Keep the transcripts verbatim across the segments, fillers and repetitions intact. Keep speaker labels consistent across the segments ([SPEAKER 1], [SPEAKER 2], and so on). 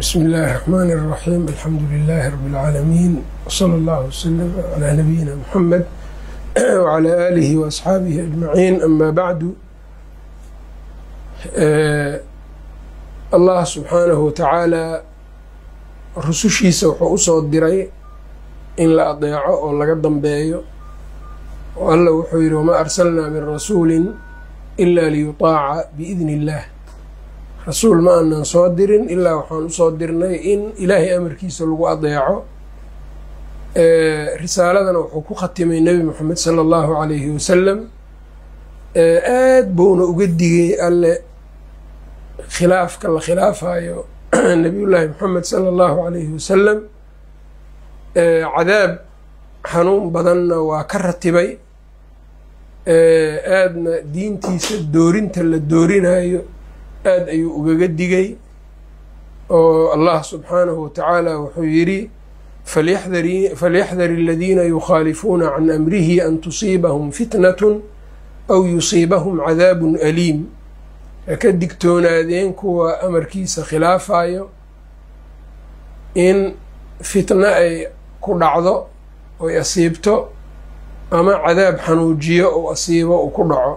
[SPEAKER 1] بسم الله الرحمن الرحيم. الحمد لله رب العالمين، وصلى الله وسلم على نبينا محمد وعلى آله وأصحابه أجمعين. أما بعد، آه الله سبحانه وتعالى rusushiisa wuxuu usoo diray in la adeeco oo laga dambeeyo, oo alla wuxuu yidhi wamaa arsalnaa min rasuulin ilaa liyutaaca biidni illaah. rasuul ma aanan soo dirin ilaa waxaan usoo dirnay in ilaahay amarkiisa lagu adeeco. risaaladana wuxuu ku khatimay nebi moxamed sala allahu calayhi wasalam. aad buuna uga digay alle khilaafka la khilaafayo nabiyullaahi moxamed sala allahu calayhi wasalam. cadaab xanuun badanna waa ka ratibay. aadna diintiisa doorinta la doorinayo aad ayuu ugaga digay, oo allah subxaanahu watacaala wuxuu yidhi falyaxdari aladiina yukhaalifuuna can amrihi an tusiibahum fitnatun aw yusiibahum cadaabun aliim. ka digtoonaadeen kuwa amarkiisa khilaafayo in fitno ay ku dhacdo oy asiibto, ama cadaab xanuujiyo ou asiibo uu ku dhaco.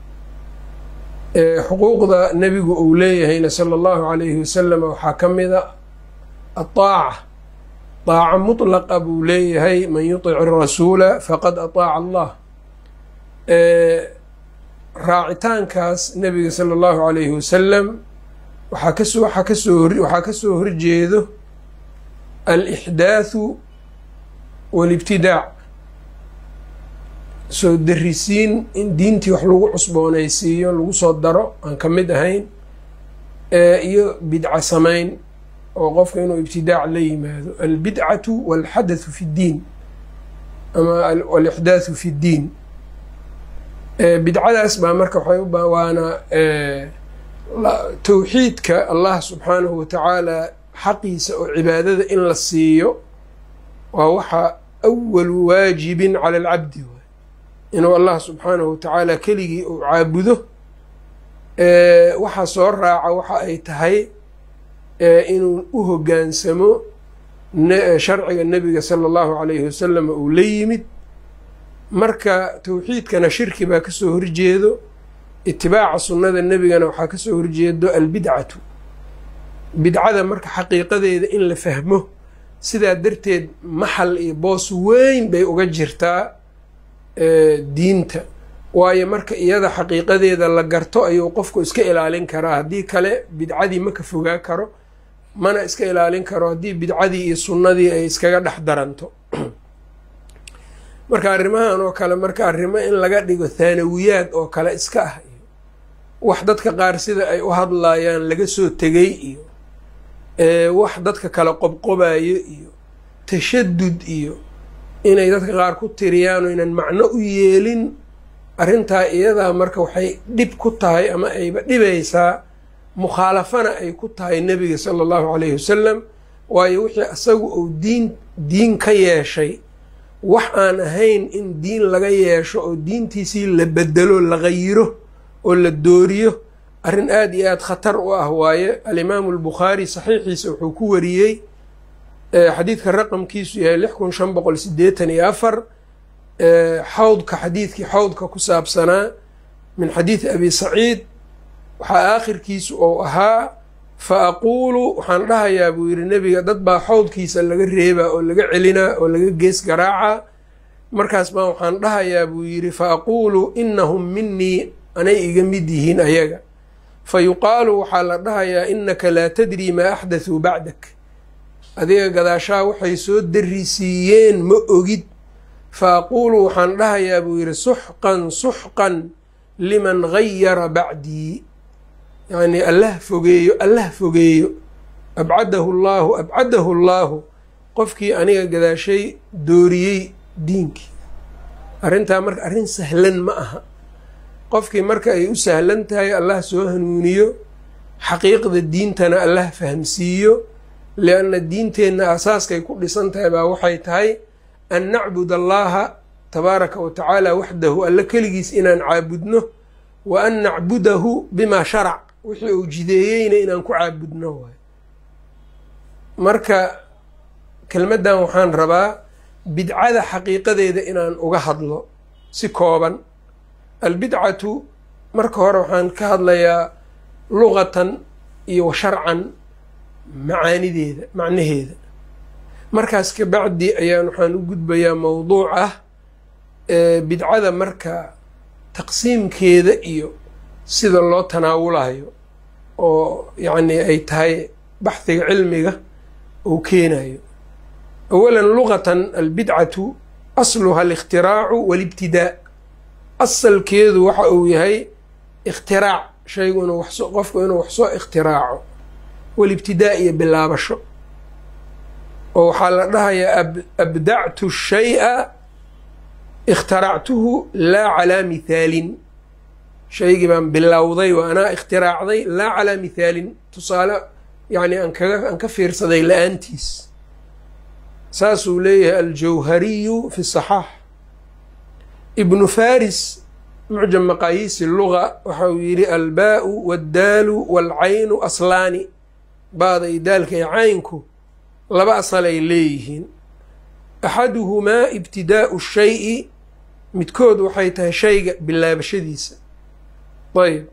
[SPEAKER 1] xuquuqda nebigu uu leeyahayna sala allahu calayhi wasalam waxaa ka mida ataaca. daaca mutlaqa buu leeyahay, man yutic rasuula faqad ataaca allah. raacitaankaas nebiga sala allahu calayhi wasalam waxaa kasoo waxaa kasoo waxaa kasoo horjeedo alixdaathu waalibtidaac, soo darisiin in diintii wax lagu cusboonaysiiyo lagu soo daro aan ka mid ahayn, iyo bidca samayn oo qofka inuu ibtidaac la yimaado. albidcatu walxadathu fi ddiin ama alixdaathu fi ddiin. bidcadaas baa marka waxay u ba waana towxiidka allah subxaanahu watacaala xaqiisa oo cibaadada in la siiyo waa waxa awalu waajibin cala alcabdi, inuu allah subxaanahu watacaala keligii uu caabudo. waxa soo raaca waxa ay tahay inuu u hoggaansamo sharciga nebiga sala allahu calayhi wasalam uu la yimid. marka towxiidkana shirki baa kasoo horjeedo, itibaaca sunnada nebigana waxaa kasoo horjeedo albidcatu. bidcada marka xaqiiqadeeda in la fahmo, sidaa darteed maxal iyo boos weyn bay uga jirtaa diinta, waayo marka iyada xaqiiqadeeda la garto ayuu qofku iska ilaalin karaa. haddii kale bidcadii ma ka fogaa karo, mana iska ilaalin karo haddii bidcadii iyo sunnadii ay iskaga dhex daranto. marka arrimahan oo kale marka arrimo in laga dhigo thaanawiyaad oo kale iska ah, iyo wax dadka qaar sida ay u hadlayaan laga soo tegay, iyo wax dadka kale qobqobayo, iyo tashadud, iyo inay dadka qaar ku tiriyaan oo inan macno u yeelin. arrintaa iyadaa marka waxay dhib ku tahay ama ayba dhibaysaa, mukhaalafana ay ku tahay nebiga sala allahu calayhi wasalam. waayo wixii isagu uu diin diin ka yeeshay, wax aan ahayn in diin laga yeesho oo diintiisii la bedelo, la qayiro oo la dooriyo, arrin aada iyo aada khatar u ah waaye. alimaamu albukhaari saxiixiisa wuxuu ku wariyey xadiidka raqamkiisu yahay lix kun shan boqol sideetan iyo afar. xawdka xadiidkii xawdka ku saabsanaa min xadiidi abi saciid waxaa aakhirkiisu ou ahaa fa aquulu, waxaan dhahayaa buu yidhi nebiga, dad baa xawdkiisa laga reebaa oo laga celinaa oo laga gees garaacaa. markaas baa waxaan dhahayaa buu yidhi fa aquulu inahum minii, anay iga mid yihiin ayaga. fa yuqaalu waxaa la dhahayaa inaka laa tadrii maa axdathuu bacdak, adiga gadaashaa waxay soo darisiiyeen ma ogid. fa aquulu waxaan dhahayaa buu yidhi suxqan suxqan liman gayara bacdii, yacni allah fogeeyo allah fogeeyo, abcadahu llaahu abcadahu llaahu, qofkii aniga gadaashay dooriyey diinkii. arrintaa marka arrin sahlan ma aha. qofkii marka ay u sahlan tahay allah soo hanuuniyo, xaqiiqda diintana allah fahamsiiyo. lianna diinteenna asaaskay ku dhisan tahay baa waxay tahay an nacbud allaha tabaaraka wa tacaala waxdahu, alla keligiis inaan caabudno, wa an nacbudahu bimaa sharac, wixii uu jideeyeyna inaan ku caabudno waay. marka kelmaddan waxaan rabaa bidcada xaqiiqadeeda inaan uga hadlo si kooban. albidcatu marka hore waxaan ka hadlayaa luqatan iyo sharcan macaanideeda macnaheeda, markaas ka bacdi ayaan waxaan u gudbayaa mowduuc ah bidcada marka taqsiimkeeda iyo sida loo tanaawulayo oo yacni ay tahay baxhiga cilmiga uu keenayo. awalan luqatan albidcatu asluha alikhtiraacu walibtidaa. asalkeedu waxa uu yahay ikhtiraac, shaygu inuu waxso qofku inuu wax soo ikhtiraaco, walibtidaa iyo bilaabasho. oo waxaa la dhahayaa abdactu shay'a ikhtaractuhu laa calaa mithaalin. shaygii baan bilowday waa anaa ikhtiraacday laa calaa mithaalin, tusaale yacni aan kaga aan ka fiirsaday la-aantiis. saasuu leeyahay aljawhariyu fi saxaax. ibnu faris mucjam maqaayiisi luga waxa uu yidhi albaau waddaalu waalcaynu aslaani. baada iyo daalka iyo caynku laba asal ay leeyihiin. axaduhumaa ibtidaa'u shayi, midkood waxay tahay shayga bilaabashadiisa. ayb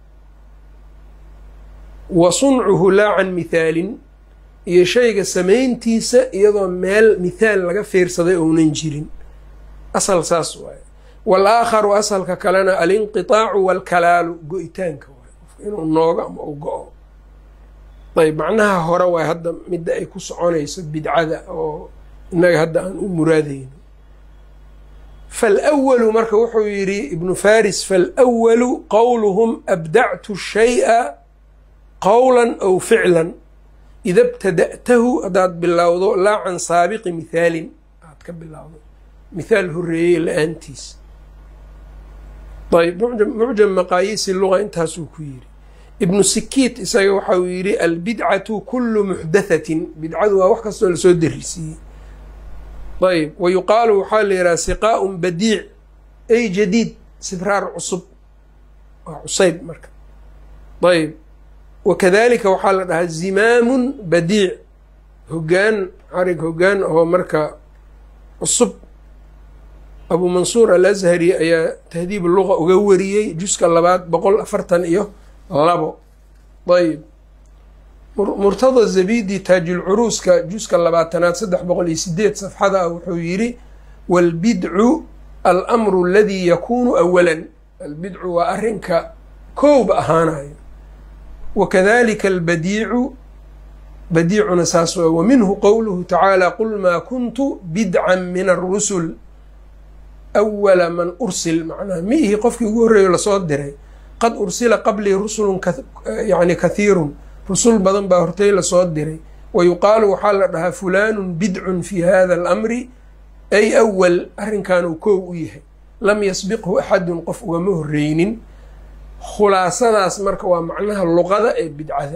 [SPEAKER 1] wa suncuhu laa can mithaalin, iyo shayga samayntiisa iyadoo meel mithaal laga fiirsaday ounan jirin. asal saas waaye. walaakharu asalka kalena alinqitaacu waalkalaalu, go-itaanka waay, qofka inuu noogo ama u go-o. ayb macnaha hore waay hadda midda ay ku soconayso bidcada oo innaga hadda aan u muraadayno. falwalu marka wuxuu yidhi ibnu faris, falwalu qowluhum abdactu shay'a qowlan aw ficlan ida btada'tahu, haddaad bilowdo laa can saabiqi mithaalin, aad ka bilowdo mithaal horeeyey la-aantiis. ayb mucjam maqaayiisi luga intaasuu ku yidhi. ibnu sikiit isaga waxa uu yidhi albidcatu kulu muxdathatin, bidcadu waa wax kastoo lasoo darisiiyey. ayb wa yuqaalu waxaa la yidhaha siqaaun badiic ay jadiid, sibraar cusub, waa cusayb marka. ayb wakadalika waxaa la dhahaa zimaamun badiic, hogaan xarig hogaan oo marka cusub. abu mansuur alazhari ayaa tahdiib luga uga wariyey juska labaad boqol afartan iyo labo. ayb murtada zabidi taajulcuruuska juska labaatanaad saddex boqol iyo sideed safxada ah wuxuu yidhi waalbidcu alamru aladii yakuunu awalan. albidcu waa arrinka kooba ahaanayo. wakadalika albadiicu, badiicuna saas waa. wa minhu qowluhu tacaala qul maa kuntu bidcan min arusul awala man ursil, macnaha miihi qofkii ugu horreeyo lasoo diray. qad ursila qablii rusulun yani kathiirun, rusul badan baa hortay lasoo diray. wa yuqaalu waxaa la dhahaa fulaanun bidcun fi hada alamri, ay awal, arrinkan uu koow u yahay. lam yasbiqhu axadun, qof ugama horreynin. khulaasadaas marka waa macnaha luqada ee bidcada.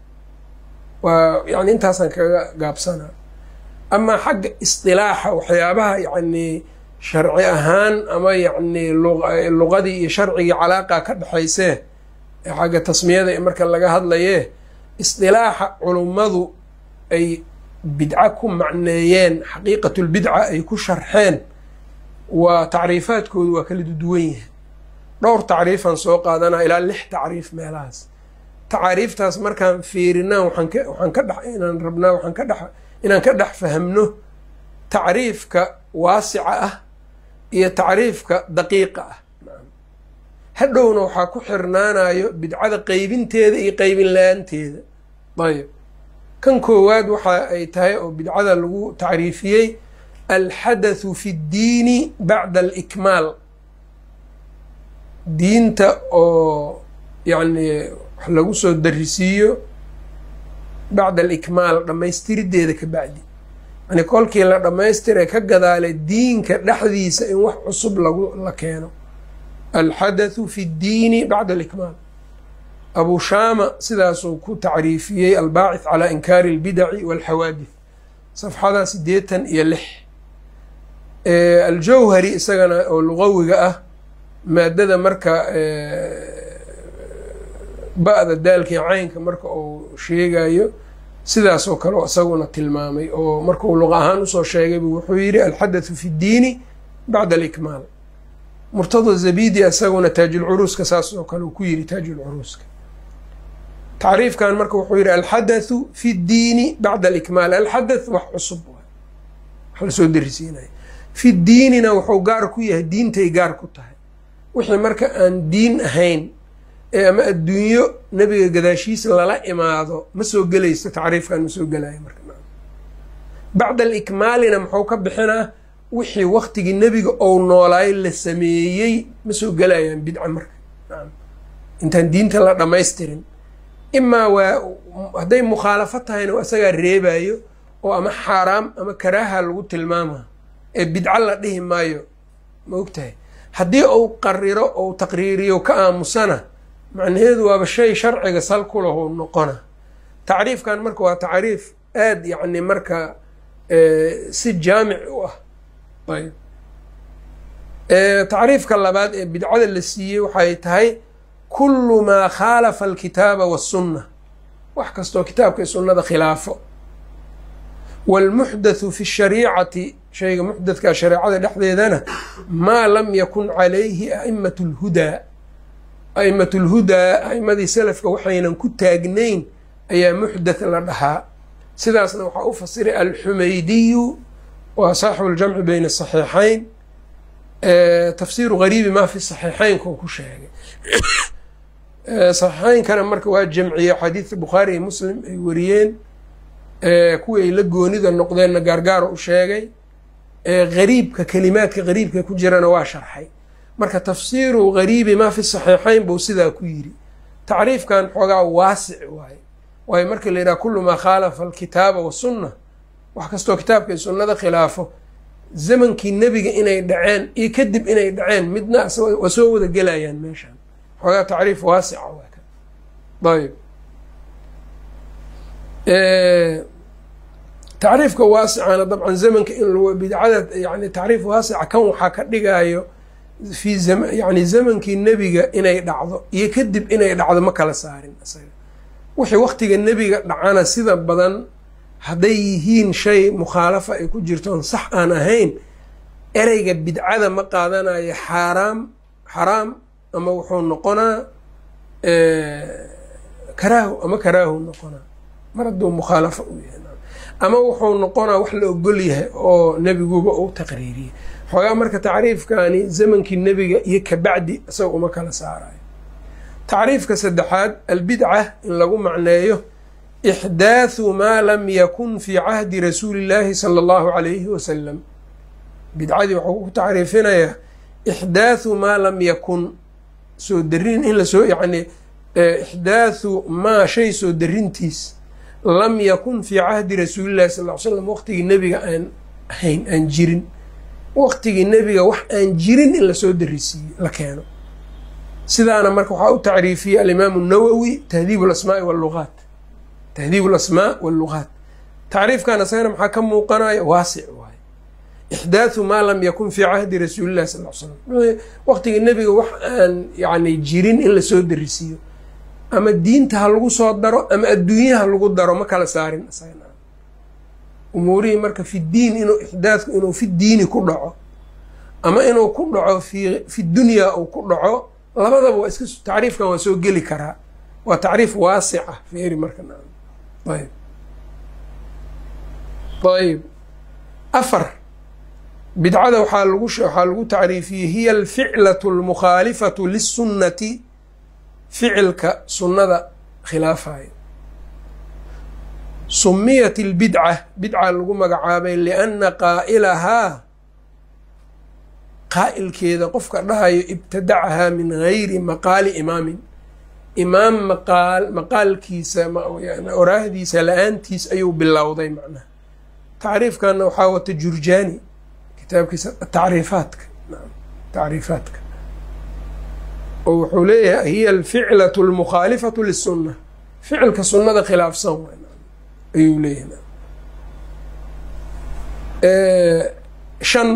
[SPEAKER 1] waa yani intaasaan kaga gaabsanaa. amaa xagga isdilaaxa waxyaabaha yacni sharci ahaan ama yacni luqadii iyo sharcigii calaaqa ka dhexaysee xagga tasmiyada marka laga hadlayee isdilaaxa culummadu ay bidca ku macneeyeen, xaqiiqatulbidca ay ku sharxeen, waa tacriifaadkoodu waa kala duwan yahay. dhowr tacriifaan soo qaadanaa ilaa lix tacriif meelahaas. tacaariiftaas markaan fiirinaa waxaan ka waxaan ka dhex inaan rabnaa waxaan ka dhex inaan ka dhex fahamno tacriifka waasica ah iyo tacriifka daqiiqa ah. hadhowna waxaa ku xirnaanayo bidcada qeybinteeda iyo qeybin la-aanteeda. ayb kan koowaad waxa ay tahay oo bidcada lagu tacriifiyey alxadathu fi ddiini bacda alikmaal, diinta oo yacni wax lagu soo darisiiyo bacda alikmaal, dhammaystirideeda ka bacdi. yani kolkii la dhammaystiray ka gadaalay diinka dhexdiisa in wax cusub lagu la keeno. alxadathu fi ddiini bacda alikmaal. abu shaama sidaasuu ku tacriifiyey albaacith calaa inkaari albidaci walxawaadith, safxada sideetan iyo lix. aljawhari isagana oo lugawiga ah, maadada marka ba-da daalkii caynka marka uu sheegayo sidaasoo kale isaguna tilmaamay oo markuu luqa ahaan usoo sheegaybu wuxuu yidhi alxadathu fi ddiini bacda alikmaal. murtada zabidi isaguna taajulcuruuska saas oo kale uu ku yidhi taajulcuruuska. tacriifkan marka wuxuu yidhi alxadathu fi ddiini bacda alikmaal. alxadath wax cusub wax lasoo darisiinaya, fi ddiinina wuxuu gaar ku yahay diintay gaar ku tahay. wixii marka aan diin ahayn ee ama adduunyo nebiga gadaashiisa lala imaado ma soo gelayso, tacriifkan ma soo gelaayo marka. bacda alikmaalina muxuu ka bixinaa wixii waktigii nebiga ou noolaay la sameeyey ma soo gelayaan bidca marka intaan diinta la dhammaystirin. imaa waa hadday mukhaalafo tahayna isagaa reebayo oo ama xaaraam ama karaaha lagu tilmaama ee bidco la dhihi maayo, ma ogtahay. haddii uu qariro ou taqriiriyo ka aamusana macnaheedu waaba shay sharciga sal ku lahu noqona. tacriifkan marka waa tacriif aad yacni marka si jaamic u ah. ayb tacriifka labaad ee bidcada la siiyey waxay tahay kullu maa khaalafa alkitaaba wasunna, wax kastoo kitaabka iyo sunnada khilaafo. waalmuxdathu fi shariicati, shayga muxdathka shareecada dhexdeedana maa lam yakun calayhi a'imat lhudaa, a'imat lhudaa a'imadii salafka waxaynan ku taagnayn ayaa muxdath la dhahaa. sidaasna waxaa u fasiray alxumaydiyu waa saaxibu ljamci bayna asaxiixayn, tafsiiru gariibi maa fi saxiixaynka uu ku sheegay. saxiixaynkana marka waa jamciye xadiidka bukhaari iyo muslim ay wariyeen, kuwii ay la goonida noqdeenna gaargaaro u sheegay. gariibka kelimaadka gariibka ku jirana waa sharxay. marka tafsiiru gariibi maa fi saxiixayn buu sidaa ku yidhi. tacriifkan xoogaa waasic waaye waayo marka la yidhaha kullu maa khaalafa alkitaaba wasunna, wax kastoo kitaabka iyo sunnada khilaafo zamankii nebiga inay dhaceen iyo kadib inay dhaceen midna waa soo wada gelayaan meeshaan. xoogaa tacriif waasica waa kan. ayb tacriifka waasicana dabcan zamanka in bidcada yani tacriif waasica kan waxaa ka dhigayo fi yani zamankii nebiga inay dhacdo iyo kadib inay dhacdo ma kala saarin. isaga wixii waktiga nebiga dhacana sida badan hadday yihiin shay mukhaalafa ay ku jirtoon sax aan ahayn, ereyga bidcada ma qaadanayo xaaraam xaraam ama wuxuu noqonaa karaahu ama karaahu noqonaa mar hadduu mukhaalafo u yahay, ama wuxuu noqonaa wax la ogol yahay oo nebiguba uu taqriiriyey. xoogaa marka tacriifkani zamankii nebiga iyo kabacdi isaga uma kala saarayo. tacriifka saddexaad albidca in lagu macneeyo ixdaathu maa lam yakun fii cahdi rasuuli illaahi sala allahu calayhi wasalam. bidcadii waxuu ku tacriifinayaa ixdaathu maa lam yakun, soo darin in lasoo yani ixdaathu maa shay soo darintiis lam yakun fii cahdi rasuulillahi sal ll ly slam, waqtigii nebiga aan ahayn aan jirin. waqtigii nebiga wax aan jirin in lasoo darisiiyo la keeno. sidaana marka waxaa u tacriifiyey alimaamu nawowi tahdiib alasmaai wallugaat, tahdiib alasmaa wallugaat. tacriifkan isagana maxaa ka muuqanaya waasic waaye. ixdaathu maa lam yakun fii cahdi rasuulillahi sal ll ly slam, waqtigii nebiga wax aan yani jirin in lasoo darisiiyo, ama diinta ha lagu soo daro ama adduunyaha lagu daro ma kala saarin. isagana umuurihii marka fi diin inuu ixdaadku inuu fi diini ku dhaco ama inuu ku dhaco fi fi dunyaa uu ku dhaco, labadaba waa iska tacriifkan waa soo geli karaa. waa tacriif waasica fiiri marka. ayb ayb afar bidcada waxaa lagu waxaa lagu tacriifiyey hiya alficlatu almukhaalifatu liلsunnati, ficilka sunnada khilaafayo. sumiyat اlbidca, bidca lagu magacaabay lianna qaa'ilahaa, qaa'ilkeeda qofka dhahayo ibtadacahaa min gayri maqaali imaamin, imaam maqaal maqaalkiisa oraahdiisa la-aantiis ayuu bilowday. macnaha tacriifkana waxaa wata jurjaani kitaabkiisa tacriifaadka tacriifaadka oo wuxuu leeyahay hiya alficlatu almukhaalifatu lisunna, ficilka sunnada khilaafsan ayuu leeyahay. shan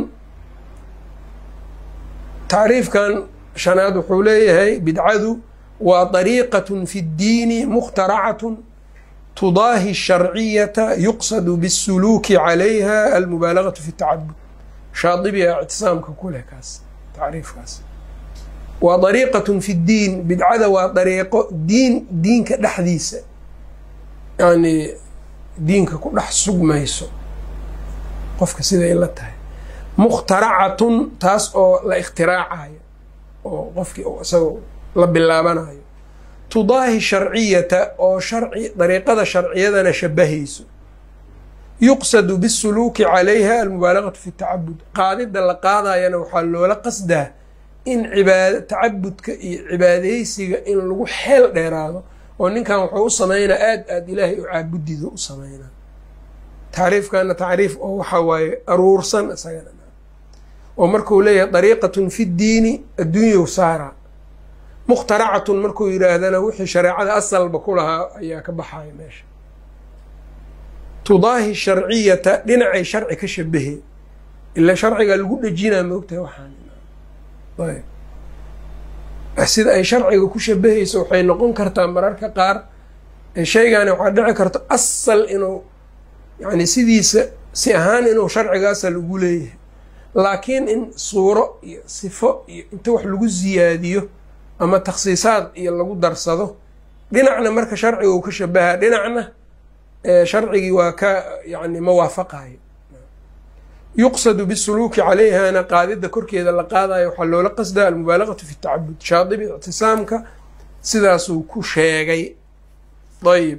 [SPEAKER 1] tacriifkan shanaad wuxuu leeyahay bidcadu waa dariiqatun fi ddiini mukhtaracatun tudaahi الsharciyata yuqsadu bالsuluuki calayha almubaalagaةu fi الtacabud. shaadibiga ictisaamka ku leh kaas tacriifkaas. waa dariiqaة fi اddiin, bidcada waa dariiqo diin diinka dhexdiisa yani diinka ku dhex sugmayso qofka siday la tahay. mukhtaracatun taas oo la ikhtiraacayo oo qofkii isagoo la bilaabanayo. tudaahi sharciyata oo sharci dariiqada sharciyadana shabahayso. yuqsadu bisuluuki calayha almubaalagatu fi tacabud, qaadidda la qaadayana waxaa loola qasdaa in cibaad tacabudka iyo cibaadaysiga in lagu xeel dheeraado oo ninkan wuxuu u sameynaa aad aad ilaahay u caabudido u sameynaa. tacriifkana tacriif oo waxaa waaye aruursan isagana oo markuu leeyahay dariiqatun fi ddiini adduunyow saara. mukhtaracatun markuu yidhaahdana wixii shareecada asalba ku lahaa ayaa ka baxaya meesha. tudaahi sharciyata dhinacay sharci ka shabahe ilaa sharciga lagu dhejinaa moogtahay waxaan ayb sida ay sharciga ku shabahayso waxay noqon kartaa mararka qaar shaygani waxaa dhici karto asal inuu yani sidiisa si ahaan inuu sharciga asal ugu leeyahay, laakiin in suuro iyo sifo iyo inta wax lagu siyaadiyo ama takhsiisaad iyo lagu darsado, dhinacna marka sharciga uu ka shabahaa, dhinacna sharcigii waa ka yani ma waafaqayo. yuqsadu bisuluuki calayhana qaadidda korkeeda la qaadayo waxaa loola qasdaa almubaalagatu fi tacabud. shaadibi ictisaamka sidaasuu ku sheegay. ayib,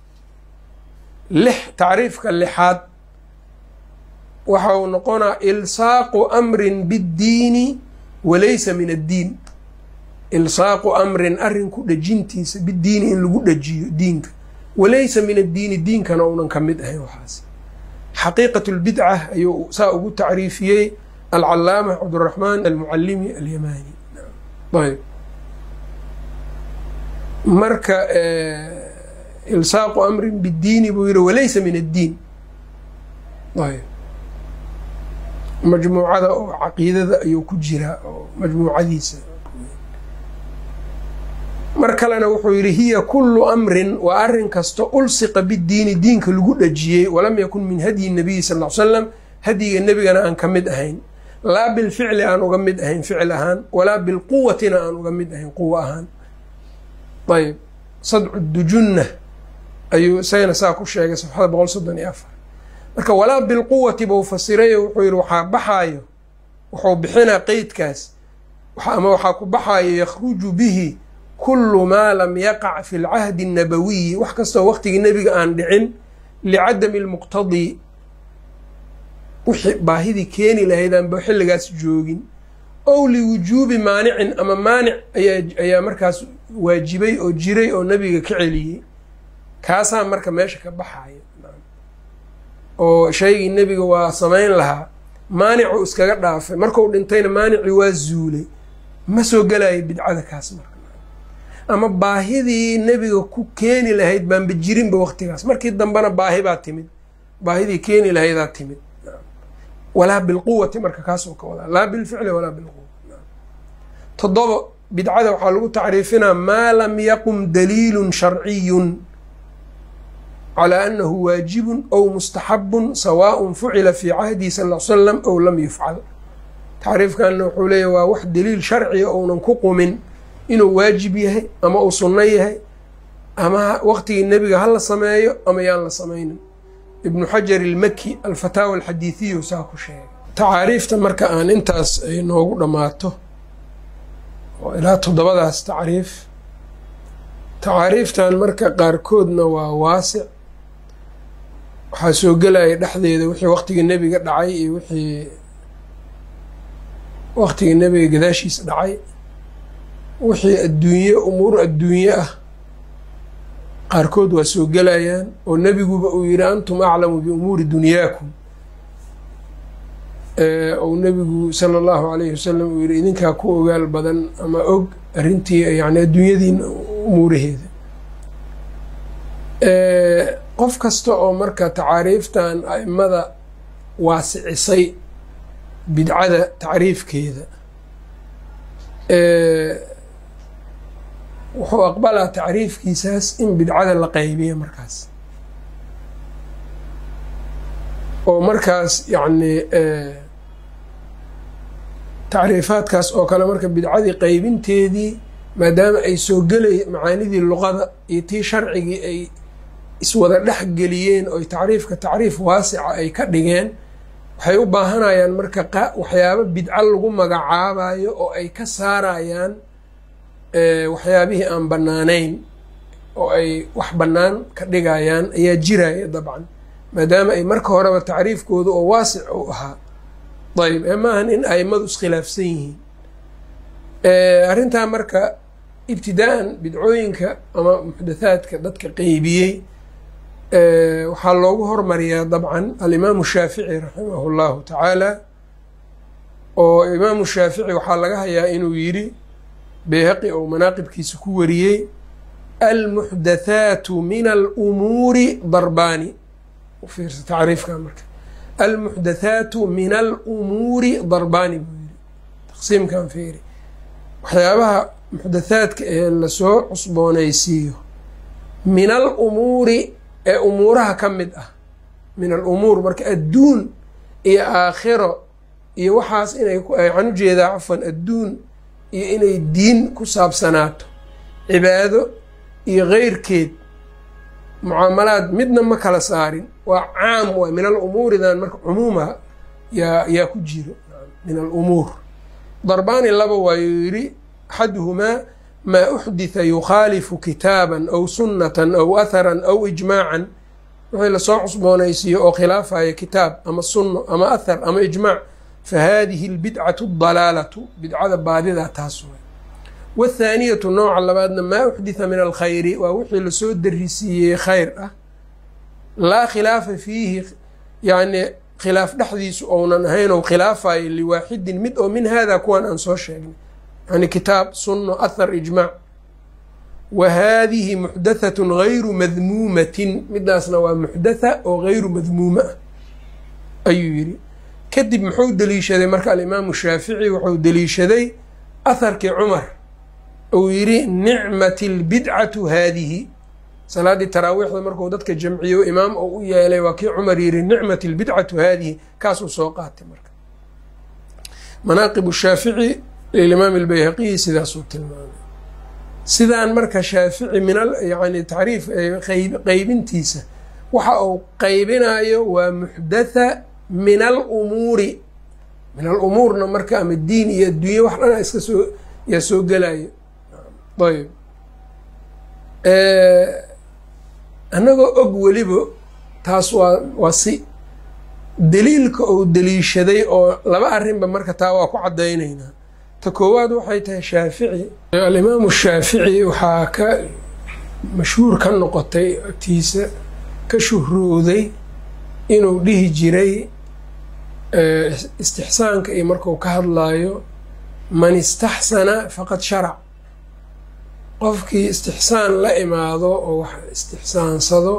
[SPEAKER 1] lix tacriifka lixaad waxa uu noqonaa ilsaaqu amrin biddiini walaysa min addiin. ilsaaqu amrin arrin ku dhejintiisa biddiini in lagu dhajiyo diinka, walaysa min addiini diinkana uunan ka mid ahayn. waxaas xaqiiqatu lbidca ayuu saa ugu tacriifiyey alcalaama cabduraxmaan almucallimi alyamani. ayb marka ilsaaqu amrin biddiini buu yihi walaysa min addiin. ayb majmuucada oo caqiidada ayuu ku jiraa oo majmuucadiisa. mar kalena wuxuu yidhi hiya kullu amrin waa arrin kasto ulsiqa biddiini diinka lagu dhajiyey walam yakun min hadyi nabiyi sal l slam hadyiga nebigana aan ka mid ahayn, laa bilficli aan uga mid ahayn ficil ahaan, walaa bilquwatina aan uga mid ahayn quwa ahaan. ayb sadcu dujunna ayuu isagana saa ku sheegay safxada boqol soddon iyo afar. marka walaa bilquwati buu fasirayo wuxuu yidhi waxaa baxaayo wuxuu bixinaa qeydkaas ama waxaa ku baxaayo yakhruju bihi kullu maa lam yaqac fi lcahdi الnabawiyi, wax kastoo waqtigii nebiga aan dhicin, licadami lmuqtadii wixii baahidii keeni lahayd aanba xilligaas joogin, ow liwujuubi maanicin ama maanic ayaa ayaa markaas waajibay oo jiray oo nebiga ka celiyey. kaasaa marka meesha ka baxaya oo shaygii nebiga waa samayn lahaa, maanicuu iskaga dhaafay, marku dhintayna maanicii waa zuulay, ma soo gelayo bidcada kaas marka. ama baahidii nebiga ku keeni lahayd baanba jirinba waqtigaas, markii dambena baahi baa timid, baahidii keeni lahaydaa timid. walaa bilquwati marka kaasoo ka wadaa, laa bilficli walaa bilquwa. toddoba, bidcada waxaa lagu tacriifinaa maa lam yaqum daliilun sharciyun calaa annahu waajibun aw mustaxabun sawaaءun fucila fii cahdihi sal l slam aw lam yufcal. tacriifkanna wuxuu leeyahy waa wax daliil sharciga ounan ku qumin inuu waajib yahay ama uu sunno yahay ama waqtigii nebiga ha la sameeyo ama yaan la samaynin. ibnu xajar ilmaki alfataawa alxadiidiyu saa ku sheegay. tacaariifta marka aan intaas ay noogu dhammaato oo ilaa toddobadaas tacriif. tacaariiftan marka qaarkoodna waa waasic, waxaa soo gelaya dhexdeeda wixii waqtigii nebiga dhacay iyo wixii waqtigii nebiga gadaashiisa dhacay, wixii adduunye umuur adduunye ah qaarkood waa soo gelayaan oo nebiguba uu yidhi antum aclamu biumuuri dunyaakum. ou nebigu sala allahu alayhi wasalam uu yidhi idinkaa ku ogaal badan ama og arrintii yani adduunyadiina umuuraheeda. qof kasta oo marka tacaariiftan aimada waasicisay bidcada tacriifkeeda wuxuu aqbalaa tacriifkiisaas in bidcada la qaybiya markaas oo markaas yacni tacriifaadkaas oo kale marka bidcadii qaybinteedii maadaama ay soo gelay macaanidii luqada iyo tii sharcigii ay iswada dhex geliyeen oo tacriifka tacriif waasica ay ka dhigeen waxay u baahanayaan marka waxyaabo bidco lagu magacaabayo oo ay ka saarayaan waxyaabihii aan bannaanayn oo ay wax bannaan ka dhigayaan ayaa jiraya dabcan maadaama ay marka horeba tacriifkooda oo waasic u ahaa ayb maahan in aimadu iskhilaafsan yihiin arrintaa marka ibtidaa'an bidcooyinka ama muxdathaadka dadka qeybiyey waxaa loogu hormariyaa dabcan alimaamu shaafici raximahu llahu tacaala oo imaamu shaafici waxaa laga hayaa inuu yidhi bayhaqi ou manaaqibkiisa ku wariyey almuxdathaatu min alumuuri darbaani u fiirsa tacriifka marka almuxdathaatu min alumuuri darbaani buu yidhi taqsiimkan fiiri waxyaabaha muxdathaadka ee lasoo cusboonaysiiyo min alumuuri ee umuuraha ka mid ah min alumuur marka adduun iyo aakhiro iyo waxaas inay waxaan ujeedaa cafwan adduun iyo inay diin ku saabsanaato cibaado iyo keyrkeed mucaamalaad midna ma kala saarin waa caam waay min alumuuridan marka cumuumaha yaa yaa ku jiro min alumuur darbaani laba waayuu yidhi axaduhumaa maa uxditha yukhaalifu kitaaban aw sunnatan aw atharan aw ijmaacan wixii lasoo cusboonaysiiyo oo khilaafaya kitaab ama sunno ama athar ama ijmaac fa haadihi albidcatu adalaalatu bidcada baadidaa taas way wathaaniyatu nooca labaadna maa uxditha min alkhayri waa wixii lasoo darisiiyey khayr ah laa khilaafa fiihi yacni khilaaf dhexdiisu ounan ahayn ou khilaafayo liwaaxidin mid oo min hada kuwan aan soo sheegnay yani kitaab sunno athar ijmaac wa haadihi muxdathatun gayru madmuumatin midaasna waa muxdatha oo gayru madmuuma ah ayuu yidhi kadib muxuu deliishaday marka alimaamu shaafici wuxuu deliishaday atharkii cumar uu yidhi nicmat albidcatu haadihi salaaddii taraawiixda markuu dadka jamciyo imaam oo u yeelay waa kii cumar yidhi nicmat albidcatu haadihi kaasuu soo qaatay marka manaaqib shaafici lilimaam albayhaqiyi sidaasuu tilmaamay sidaan marka shaafici min yani tacriif qeybintiisa waxa uu qeybinayo waa muxdatha min alumuuri min alumuurna marka ama diin iyo adduunya wax dhana iska soo yaa soo gelayo ayb annagoo og weliba taas waa waa si daliilka uu deliishaday oo laba arrinba marka taa waa ku caddaynaynaa ta koowaad waxay tahay shaafici alimaamu shaafici waxaa ka mashhuur ka noqotay agtiisa ka shuhrooday inuu dhihi jiray istixsaanka iyo marku ka hadlaayo man istaxsana faqad sharac qofkii istixsaan la imaado oo wax istixsaansado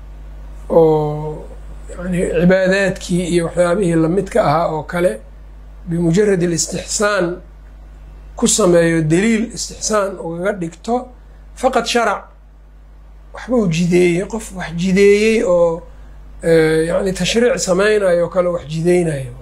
[SPEAKER 1] oo yani cibaadaadkii iyo waxyaabihii lamidka ahaa oo kale bimujarad alistixsaan ku sameeyo daliil istixsaan ugaga dhigto faqad sharac waxba u jideeyey qof wax jideeyey oo yani tashriic samaynayo oo kale wax jideynayo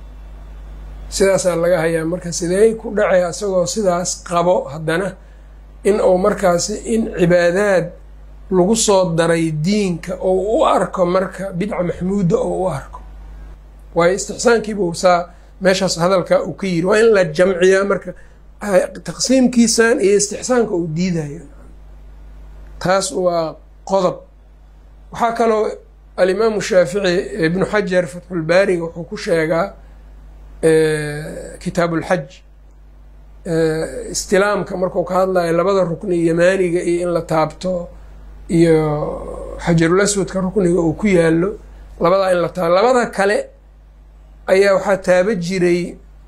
[SPEAKER 1] sidaasaa laga hayaa marka sidee ku dhacay isagoo sidaas qabo haddana in uu markaasi in cibaadaad lagu soo daray diinka oo u arko marka bidca maxmuuda oo u arko waayo istixsaankiiba saa meeshaas hadalka uu ka yiri waa in la jamciyaa marka taqsiimkiisan iyo istixsaanka uu diidayo taas waa qodob waxaa kaloo alimaamu shaafici ibnu xajar fatxulbaariga wuxuu ku sheegaa kitaabu ulxaj istilaamka markuu ka hadlayo labada rukni yamaaniga iyo in la taabto iyo xajarul aswadka rukniga uu ku yaalo labadaa in la taabto labada kale ayaa waxaa taaba jiray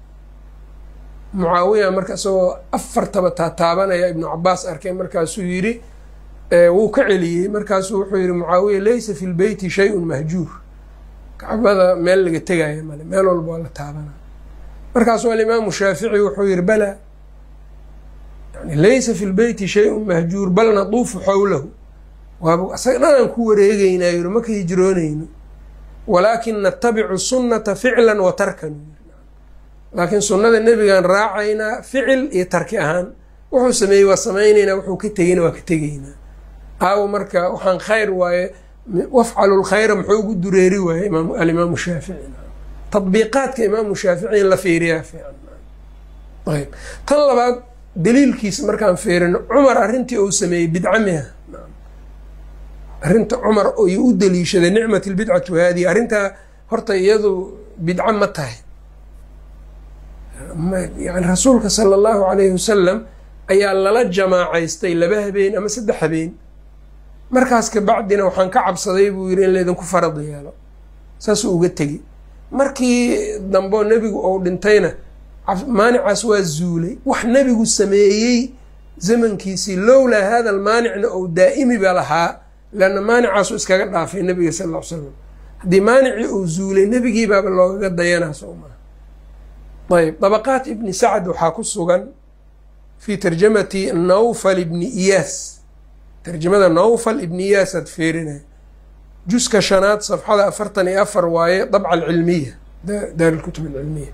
[SPEAKER 1] mucaawiya marka isagoo afartaba taataabanaya ibnu cabaas arkay markaasuu yidhi wuu ka celiyey markaasuu wuxuu yihi mucaawiya laysa fi lbeyti shay-un mahjuur kacbada meel laga tegaya male meel walba waa la taabana markaasuu alimaamu shaafici wuxuu yihi bala yani laysa fi lbeyti shay-un mahjuur bal naduufu xawlahu waaba isaga dhanaan ku wareegeynaa yiri maka hijroonayno walaakin natabicu sunnata ficlan wa tarkan, laakiin sunnada nebigaan raacaynaa ficil iyo tarki ahaan, wuxuu sameeyey waa samaynaynaa, wuxuu ka tegeyna waa ka tegaynaa. aawo marka waxaan khayr waaye, wafcalu lkhayra muxuu ugu dureeri waaye alimaamu shaafici. tadbiiqaadka imaamu shaafici in la fiiriyaa fiican. ayb tan labaad daliilkiisa markaan fiirino, cumar arrintii uu sameeyey bidca miha? arrinta cumar yu u daliishaday nicmat lbidcatu haadihi, arrintaa horta iyadu bidco ma tahay? yani rasuulka sala allahu calayhi wasalam ayaa lala jamaacaystay laba habeen ama saddex habeen, markaas kabacdina waxaan ka cabsaday buu yidhi in laydinku farad yeelo, saasuu uga tegi. markii dambeo nebigu ou dhintayna maanicaas waa zuulay. wax nebigu sameeyey zamankiisii lowlaa hada almaanicna ou daa'imi ba lahaa, leanna maanicaasu iskaga dhaafay nebiga sal ll ly slam. haddii maanicii uu zuulay nebigii baaba loogaga dayanaa soo maha. ayb dabaqaat ibni sacd waxaa ku sugan fii tarjamati nawfal ibni iyaas, tarjamada nawfal ibni iyaas aad fiirinay juska shanaad safxada afartan iyo afar waaye, dabca alcilmiya, daar alkutub alcilmiya.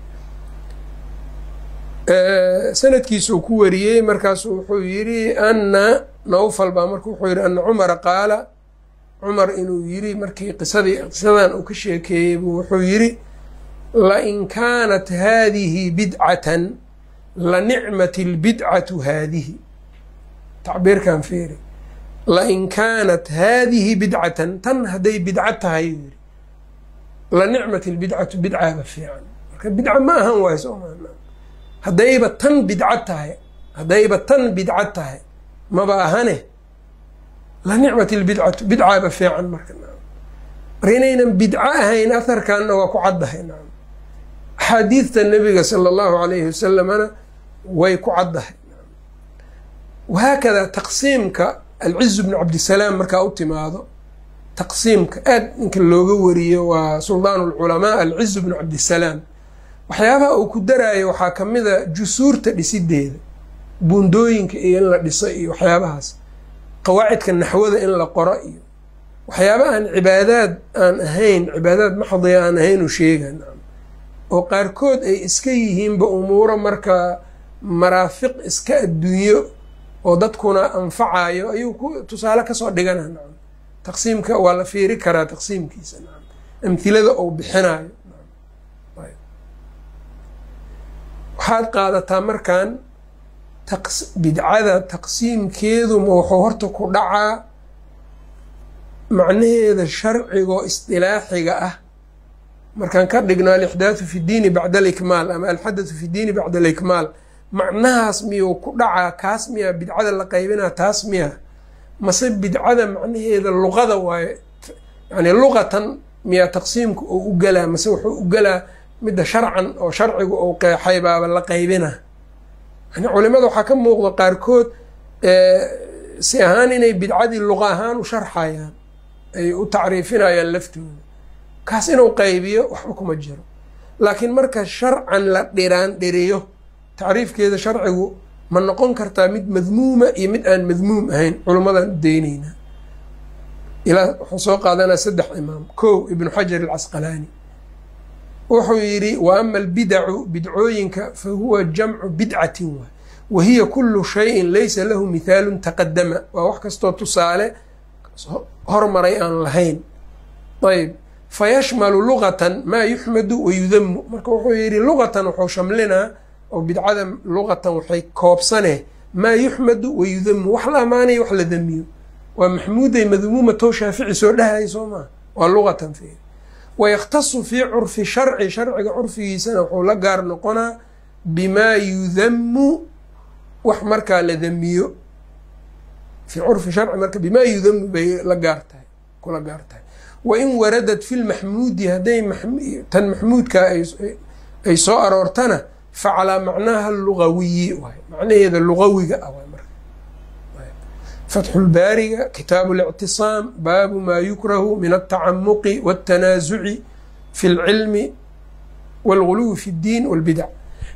[SPEAKER 1] sanadkiisuu ku wariyey, markaasu wuxuu yidhi ana nawfal baa marka wuxuu yidhi ana cumara qaala, cumar inuu yidhi markii qisadii qisadan uu ka sheekeeyey buu wuxuu yidhi lain kaanat haadihi bidcatan lanicmat lbidcatu haadihi. tacbiirkan fiiri, lain kaanat haadihi bidcatan, tan hadday bidco tahay yidhi lanicmat lbidcatu, bidcaaba fiican. marka bidca ma ahan waay soo maa, haddayba tan bidco tahay, haddayba tan bidco tahay maba ahane, lanicmat lbidcatu, bidcaaba fiican. marka marka inaynan bidco ahayn aharkanna waa ku caddahay. axaadiidta nabiga sala allahu alayhi wasalamana way ku caddahay. wahaakada taqsiimka alciz bnu cabdisalaam markaa u timaado, taqsiimka aad ninka looga wariyo waa suldaan lculamaa alciz bnu cabdisalaam. waxyaabaha uu ku daraayo waxaa ka mid a jusuurta dhisideeda, buundooyinka iyo in la dhiso iyo waxyaabahaas, qawaacidka naxwada in la qoro iyo waxyaaba aan cibaadaad aan ahayn, cibaadaad maxdiya aan ahayn u sheegan, oo qaarkood ay iska yihiinba umuuro marka maraafiq iska adduunyo oo dadkuna anfacayo ayuu ku tusaale kasoo dhigana. taqsiimka waa la fiiri karaa taqsiimkiisa, amhilada ou bixinayo. waxaad qaadataa markan bidcada taqsiimkeedu ma wuxuu horta ku dhacaa macnaheeda sharcigoo isdilaaxiga ah, markaan ka dhigno alixdaathu fi diini bacda alikmaal ama alxadathu fi diini bacda alikmaal, macnahaas miyuu ku dhacaa? kaas miyaa bidcada la qaybinaa? taas miyaa? mase bidcada macnaheeda luqada waaye, yani luqatan miyaa taqsiimka oo u galaa, mase wuxuu u galaa midda sharcan oo sharcigu ou qeexay baaba la qaybina? yani culimada waxaa ka muuqda qaarkood si ahaan inay bidcadii luqa ahaan u sharxayaan, ay u tacriifinayaan laftooda. kaas inuu qaybiyo waxba kuma jiro, laakiin marka sharcan la dhiraan dhiriyo, tacriifkeeda sharcigu ma noqon kartaa mid madmuuma iyo mid aan madmuum ahayn? culimmadaan u daynaynaa. ilaa wuxuu soo qaadanaa saddex imaam. kow ibnu xajar alcasqalaani wuxuu yidhi wa ama albidacu, bidcooyinka fa huwa jamcu bidcatin waay, wa hiya kulu shayin laysa lahu mithaalun taqadama, waa wax kastoo tusaale hormaray aan lahayn. ayb fayashmalu luqatan maa yuxmadu wayudamu, marka wuxuu yidhi luqatan wuxuu shamlinaa oo bidcada luqatan waxay koobsane maa yuxmadu wayudamu, wax la amaanayo wax la damiyo. waa maxmuuday madmuumatoo shaafici soo dhahay soo maa, waa luqatan fi. wayakhtasu fii curfi sharci, sharciga curfigiisana wuxuu la gaar noqonaa bimaa yudamu, wax markaa la damiyo. fii curfi sharci marka bimaa yudamu bay la gaar tahay, kula gaar tahay. wain waradat fi lmaxmuudi, hadday tan maxmuudka ay soo aroortana fa calaa macnaaha lugawiyi waay, macnaheeda lugawiga ah waay. marka fatxulbaariga kitaabu lictisaam baabu maa yukrahu min altacamuqi waltanaasuci fi lcilmi walguluwi fi ddiin walbidac,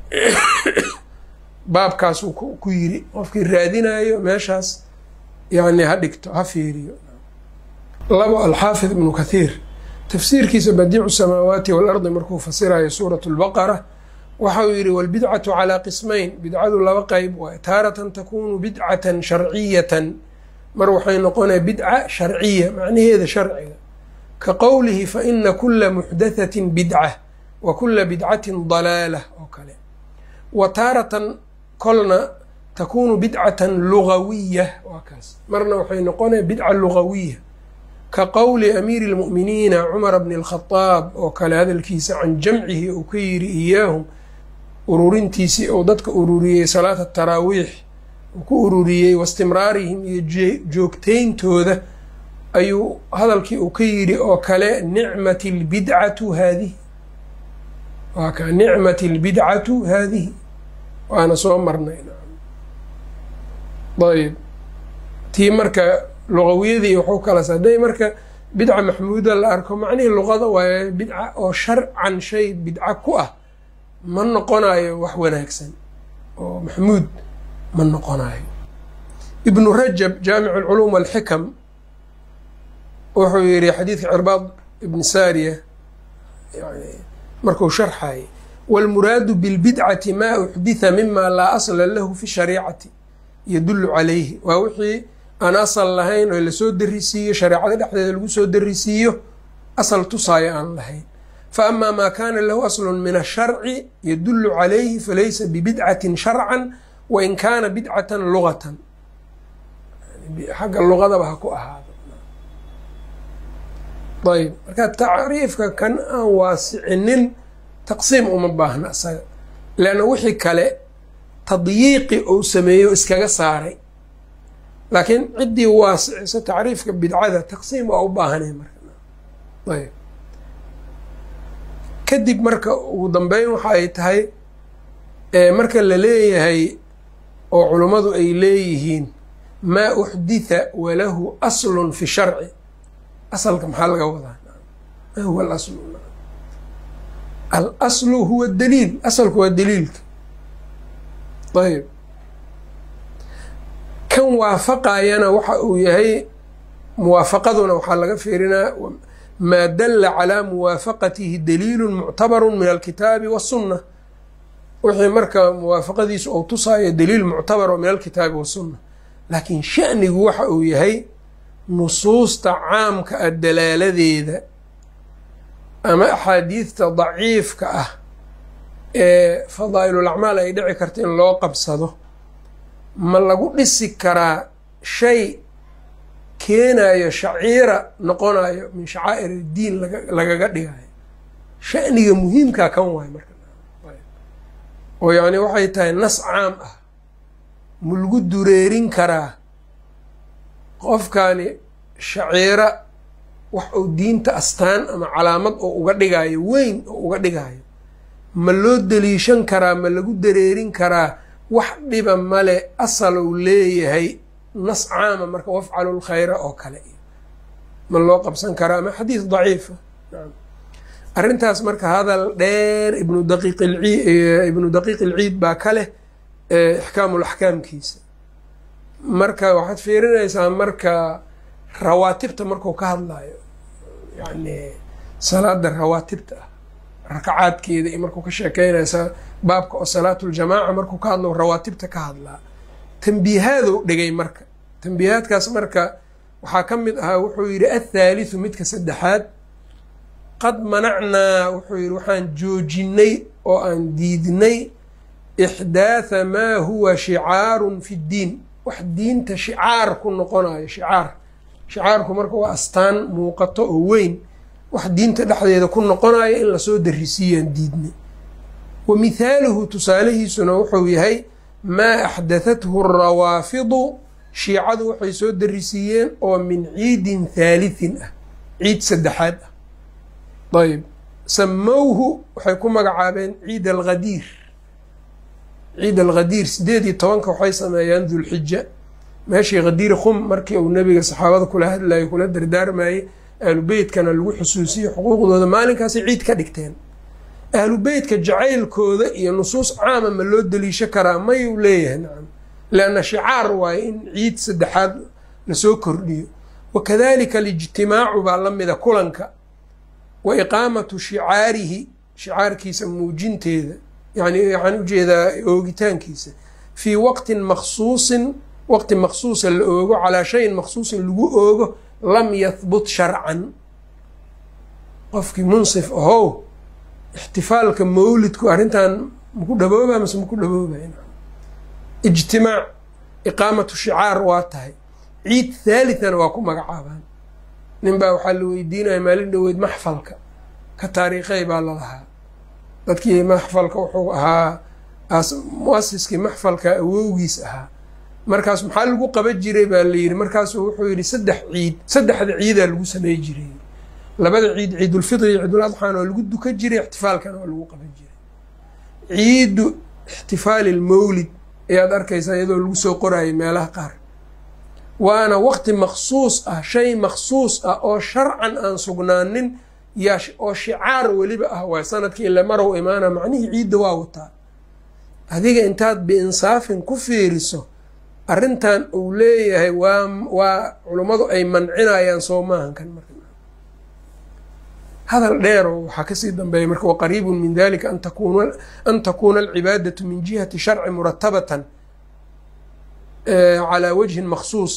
[SPEAKER 1] baabkaasuu ku yiri. qofkii raadinayo meeshaas yani ha dhigto, ha fiiriyo. labo alxaafid ibnu kathiir tafsiirkiisa badiicu samaawaati waalardi markuu fasirayo suuratu lbaqara waxa uu yidhi walbidcatu calaa qismayn, bidcadu laba qeyb waay, taaratan takunu bidcatan sharciyatan, mar waxay noqonaya bidca sharciya macnaheeda sharciga, ka qowlihi faina kula muxdathatin bidca wa kula bidcatin dalaalah oo kale. wa taaratan kolna takunu bidcatan lugawiya, waa kaas, marna waxay noqonaya bidca lugawiya, ka qowli amiiri اlmu'miniina cumar bni اlkhadaab oo kale hadalkiisa can jamcihi uu ka yiri iyaahum, ururintiisii ou dadka ururiyey salaata taraawiix uu ku ururiyey, waistimraarihim iyo joogtayntooda ayuu hadalkii uu ka yidhi oo kale nicmat اlbidcatu haadihi, waa ka nicmat اlbidcatu haadihi waana soo marnay. ayb tii marka luqawiyadii wuxuu kala saday marka bidca maxmuuda la arko macnihii luqada waaye bidca oo sharcan shay bidca ku ah ma noqonayo wax wanaagsan oo maxmuud ma noqonayo. ibnu rajab jaamic alculuum walxikam wuxuu yihi xadiidka cirbaad ibni saariya yani markuu sharxayay wاlmuraadu bilbidcati ma uxditha mima laa asla lahu fi shariicati yadulu calayhi, waa wixii aan asal lahayn oo lasoo darisiiyo shareecada dhexdeeda lagu soo darisiiyo asal tusaayo aan lahayn. faama maa kana lahu aslu min asharci yadulu calayhi falaysa bibidcatin sharcan wain kana bidcatan lugatan, xagga luqadaba ha ku ahaado. ayb marka tacriifka kan aan waasicinin taqsiim uma baahna isaga, leanna wixii kale tadyiiqi uu sameeyo iskaga saaray, laakiin ciddii waasicisa tacriifka bidcada taqsiim waa u baahanay marka. ayb kadib marka ugu dambeyn waxa ay tahay marka la leeyahay oo culummadu ay leeyihiin maa uxditha walahu aslun fi sharci, asalka maxaa laga wadaa? ma huwa alaslu? alaslu huwa daliil, asalku waa daliilka. ayb kan waafaqayana waxa uu yahay muwaafaqaduna waxaa laga fiirinaa maa dala calaa muwaafaqatihi daliilu muctabaru min alkitaabi wasunna, wixii marka muwaafaqadiisu ou tusaayo daliil muctabar oo min alkitaabi wasunna. laakiin shanigu waxa uu yahay nusuusta caamka ah dalaaladeeda ama axaadiidta daciifka ah ee fadaa'ilulacmaal ay dhici karta in loo qabsado, ma lagu dhisi karaa shay keenayo shaciira noqonayo min shacaa'ir iddiin lagaga dhigayo? shaniga muhiimkaa kan waay marka, oo yacni waxay tahay nas caam ah ma lagu dureerin karaa qofkani shaciira wax uu diinta astaan ama calaamad oo uga dhigayo weyn oo uga dhigayo, ma loo daliishan karaa, ma lagu dareerin karaa? wax dhiba male, asal uu leeyahay nas caama marka wafcalu lkhayra oo kale ma loo qabsan karaa, ama xadiis daciifa. arrintaas marka hadal dheer ibnu daqiiq ibnu daqiiq ilciid baa ka leh ixkaamul axkaamkiisa. marka waxaad fiirinaysaa marka rawaatibta markuu ka hadlayo, yani salaada rawaatibta ah rakacaadkeeda iyo markuu ka sheekeynaysaa baabka oo salaatuljamaaca markuu ka hadlo rawaatibta ka hadlaa, tanbiihaadou dhigay marka. tanbiihaadkaas marka waxaa ka mid ahaa wuxuu yidhi athaalithu midka saddexaad qad manacnaa, wuxuu yidhi waxaan joojinay oo aan diidnay ixdaatha maa huwa shicaarun fi ddiin, wax diinta shicaar ku noqonayo. shicaar shicaarku marka waa astaan muuqato oo weyn, wax diinta dhexdeeda ku noqonayo in lasoo darisiiyaan diidnay. wa mithaaluhu tusaalahiisuna wuxuu yahay maa axdathathu rawaafidu, shiicadu waxay soo darisiiyeen oo min ciidin thaalithin ah, ciid saddexaad ah. ayb samowhu waxay ku magacaabeen ciid alghadiir. ciid alghadiir sideed iyo tobanka waxay sameeyaan dulxija, meeshii khadiir khum markii uu nabiga saxaabada kula hadlayo kula dardaarmayey ahlu beytkana lagu xusuusiyo xuquuqdooda, maalinkaasay ciid ka dhigteen. ahlu beytka jacaylkooda iyo nusuus caama ma loo daliisho karaa? mayuu leeyahay nacam, leanna shicaar waaye in ciid saddexaad lasoo kordhiyo. wakadalika alijtimaacu baa la mida kulanka, wa iqaamatu shicaarihi shicaarkiisa muujinteeda yani waxaan ujeedaa oogitaankiisa fii waqtin maksuusin waqti maksuusa la oogo calaa shayin maksuusin lagu oogo lam yahbut sharcan. qofkii munsif ahow ixtifaalka mawlidku arrintan maku dhaboobaa mase maku dhaboobay? ijtimaac iqaamatu shicaar waa tahay. ciid thaalitana waa ku magacaabaan. nin baa waxaa la weydiinaya maalin dhoweyd maxfalka ka taariikhay baa lalahaa. dadkii maxfalka wuxuu ahaa muasiskii maxfalka awowgiis ahaa. markaas maxaa lagu qaban jiray baa la yidhi. markaasuu wuxuu yidhi saddex ciid saddexda ciidaa lagu samey jiray. labada ciid ciidulfitri iyo ciidul adxaana waa lagu dukan jiray, ixtifaalkana waa lagu qaban jiray. ciidu ixtifaali lmawlid ayaad arkaysaa iyadoo lagu soo qoraayo meelaha qaar, waana waqti maksuus ah, shay maksuus ah oo sharcan aan sugnaanin yaa oo shicaar weliba ah waay. sanadkii ile marow imaana macnihii ciidda waa wataa. adiga intaad biinsaafin ku fiiriso arrintan uu leeyahay waa waa culummadu ay mancinayaan soo maahan kan. marka hadal dheero waxaa kasii dambeeya marka waqariibun min dalika an takuna an takuuna alcibaadatu min jihati sharci muratabatan calaa wajhin maksuus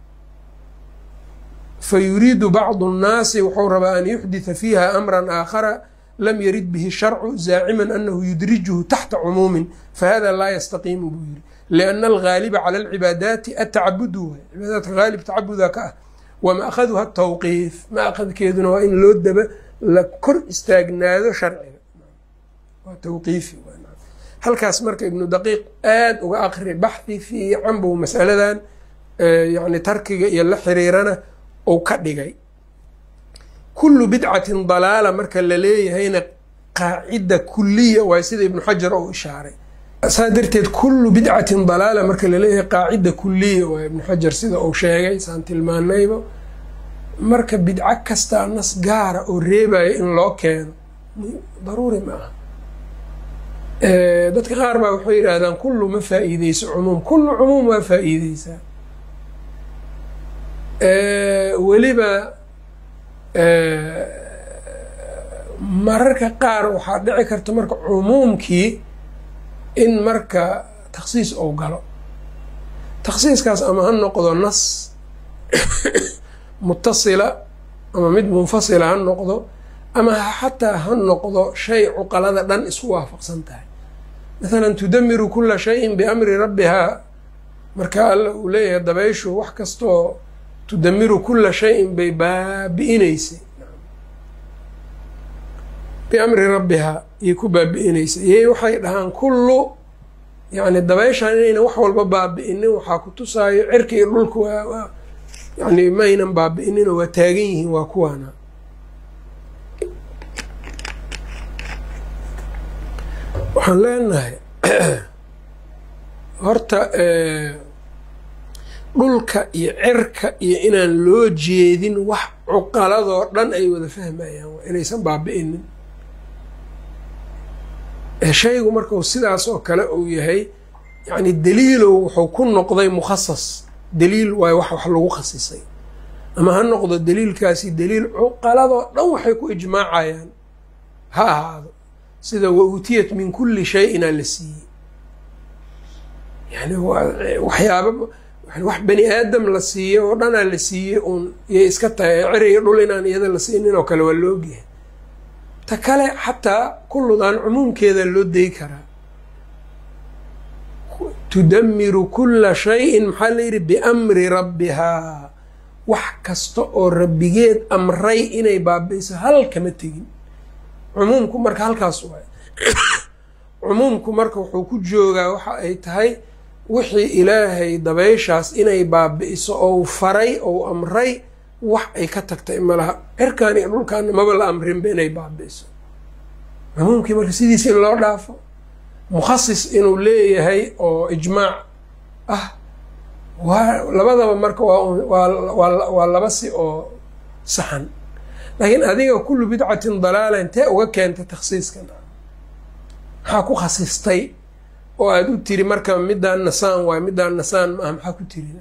[SPEAKER 1] fayuriidu bacdu nnaasi wuxuu rabaa an yuxditha fiiha amran aakhara lam yarid bihi sharcu zaaciman anahu yudrijuhu taxta cumuumin fahada laa yastaqiimu buu yiri liana algaaliba cala alcibaadaati atacabudu way cibaadaadka haalib tacabuda ka ah wama akhaduha atawqiif ma akhadkeeduna waa in loo daba la kor istaagnaado sharciga waa tawqiifi. halkaas marka ibnu daqiiq aada uga aqri baxhi fiican buu masaladan yani tarkiga iyo la xiriirana uu ka dhigay. kullu bidcatin dalaala marka la leeyahayna qaacida kuliya waay sida ibnu xajar ou ishaaray. saa darteed kullu bidcatin dalaala marka la leeyahay qaacida kuliya waay ibnu xajar sida uu sheegay saan tilmaanayba. marka bidco kastaa nas gaara oo reebaya in loo keeno daruuri ma aha. dadka qaar baa waxay yidhaahdaan kullu ma faa-iideyso cumuum. kullu cumuum waa faa-iideysaa. weliba mararka qaar waxaa dhici karta marka cumuumkii in marka takhsiis ou galo. takhsiiskaas ama ha noqdo nas mutasila ama mid munfasila ha noqdo ama xataa ha noqdo shay cuqalada dhan isku waafaqsan tahay. maalan tudamiru kula shayin biamri rabbihaa marka alla uu leeyahay dabayshu wax kastoo tudamiru kula shayin bay baabi'inaysay biamri rabbihaa iyo ku baabi'inaysay. iyay waxay dhahaan kullu yani dabayshaan inayna wax walba baabi'inin waxaa ku tusaayo cirka iyo dhulka waa yani maynan baabi'inin oo waa taagan yihiin waa kuwaana. waxaan leenahay horta dhulka iyo cirka iyo inaan loo jeedin wax cuqaladoo dhan ay wada fahmayaan waa inaysan baabi'inin. shaygu markau sidaas oo kale uu yahay yani daliilow wuxuu ku noqday mukhasas. daliil waayo wax wax lagu khasisay ama ha noqdo daliilkaasi daliil cuqaladoo dhan waxay ku ijmaacayaan ha ahaado sida wa uutiyat min kulli shay-ina la siiyey. yani waxyaaba wax bani aadam la siiyey oo dhanaa la siiyey uun iyay iska tahay ceriyo dhul inaan iyada la siinin oo kale waa loogyahay. ta kale xataa kulludan cumuumkeeda loo dayi karaa. tudamiru kula shayin maxaa la yidhi biamri rabbihaa wax kasta oo rabbigeed amray inay baabi'iso hal kama tegin. cumuumku marka halkaas waay. cumuumku marka wuxuu ku joogaa waxa ay tahay wixii ilaahay dabayshaas inay baabi'iso ou faray ou amray wax ay ka tagtay malaha. cirkaan iyo dhulkaana maba la amrinba inay baabi'iso. cumuumkii marka sidiisa in loo dhaafo mukhasis inuu leeyahay oo ijmaac ah waa labadaba marka waa laba si oo saxan. laakiin adiga kullu bidcatin dalaala intee uga keentay takhsiiskan? maxaa ku khasistay oo aada u tiri marka midaan nasaan waay midaan nasaan maaha maxaa ku tiri?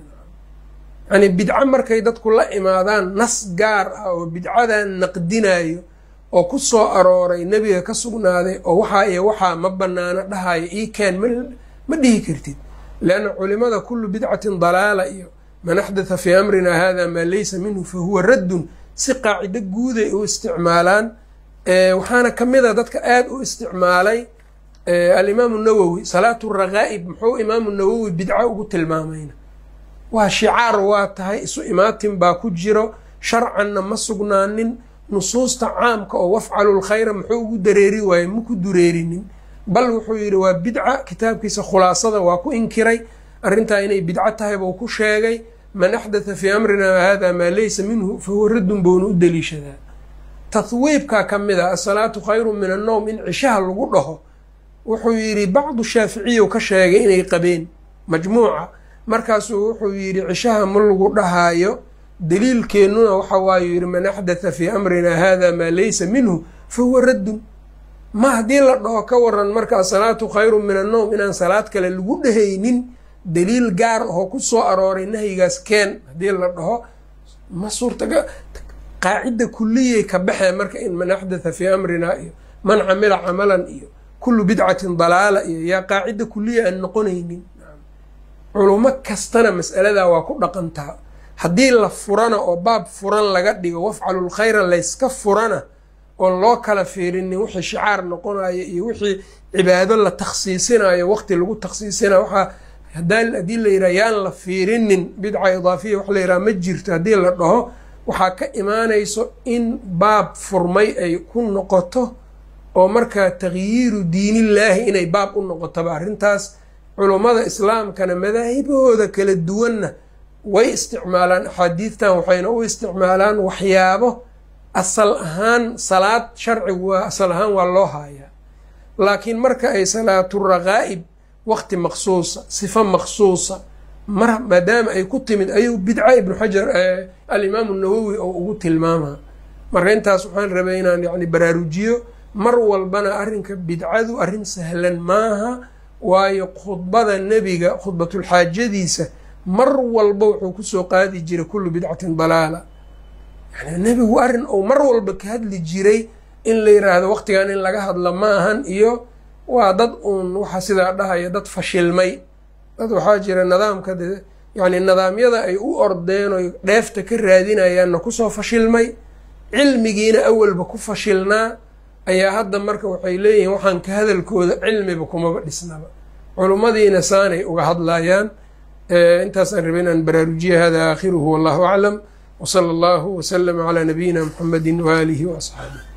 [SPEAKER 1] yani bidco markay dadku la imaadaan nas gaar ah oo bidcadan naqdinayo oo ku soo arooray nebiga ka sugnaaday oo waxaa iyo waxaa ma banaano dhahayo ii keen ma dhihi kartid. leanna culimada kullu bidcatin dalaala iyo man axdatha fii amrina hada maa laysa minhu fa huwa raddun si qaacido guuday u isticmaalaan. waxaana ka mid a dadka aada u isticmaalay alimaamu nawowi salaatu raqaa'ib. muxuu imaamu nawowi bidco ugu tilmaamayna? waa shicaar waa tahay, isu imaatin baa ku jiro, sharcanna ma sugnaanin. nusuusta caamka oo wafcalu lkhayra muxuu ugu dareeri waaye maku dureerinin, bal wuxuu yidhi waa bidca. kitaabkiisa khulaasada waa ku inkiray arrintaa inay bidco tahay buu ku sheegay. man axdatha fii amrina hada maa laysa minhu fa huwa raddun bouna u daliishadaa. tahwiibkaa ka mid a asalaatu khayru min annowm in cishaha lagu dhaho wuxuu yidhi bacdu shaaficiyu ka sheegay inay qabeen majmuuca. markaasuu wuxuu yidhi cishaha ma lagu dhahaayo, daliilkeennuna waxa waayu yidhi man axdatha fii amrina hada maa laysa minhu fa huwa raddun. ma haddii la dhaho ka waran marka asalaatu khayru min annowm inaan salaad kale lagu dhahaynin, daliil gaar ahoo ku soo arooray nahyigaas keen haddii la dhaho ma suurtaga. qaacida kuliyay ka baxee marka in man axdatha fii amrina iyo man camila camalan iyo kullu bidcatin dalaala iyo yaa qaacida kuliya aan noqonaynin. culumo kastana mas'aladaa waa ku dhaqantaa. haddii la furana oo baab furan laga dhigo wafcalu lkhayra layska furana oon loo kala fiirinin wixii shicaar noqonayo iyo wixii cibaado la takhsiisinayo waqti lagu takhsiisinayo waxaa haddii la yidhaha yaan la fiirinin bidca idaafiya wax la yidhaha ma jirto haddii la dhaho waxaa ka imaanayso in baab furmay ay ku noqoto oo markaa takhyiiru diinillaahi inay baab u noqotoba arrintaas. culummada islaamkana madaahibahooda kala duwanna way isticmaalaan axaadiidtan, waxayna u isticmaalaan waxyaabo asal ahaan salaad sharcigu waa asal ahaan waa loo haayaa, laakiin marka ay salaatu raqaa'ib waqti maqsuusa sifo maqsuusa mar maadaama ay ku timid ayuu bidca ibnu xajar alimaamu nawowi oo ugu tilmaamaa. marka intaas waxaan rabay inaan yani baraarujiyo. mar walbana arrinka bidcadu arrin sahlan maaha, waayo khudbada nebiga khudbatulxaajadiisa mar walba wuxuu kusoo qaadi jiray kullu bidcatin dalaala. yani nebigu arrin ou mar walba ka hadli jiray in la yiraahdo waqtigan in laga hadla ma ahan, iyo waa dad uun waxa sidaa dhahaya dad fashilmay. dad waxaa jira nidaamka yani nidaamyada ay u ordeen oy dheefta ka raadinayaanna kusoo fashilmay, cilmigiina awalba ku fashilnaa ayaa hadda marka waxay leeyihiin waxaan ka hadalkooda cilmiba kumaba dhisnaba. culummadiina saanay uga hadlayaan. intaasaan rabay inaan baraarujiye. hada aakhiruhu wallahu aclam, wsala allahu waslama calaa nabiyina muxamedi waaalihi waasxaabihi.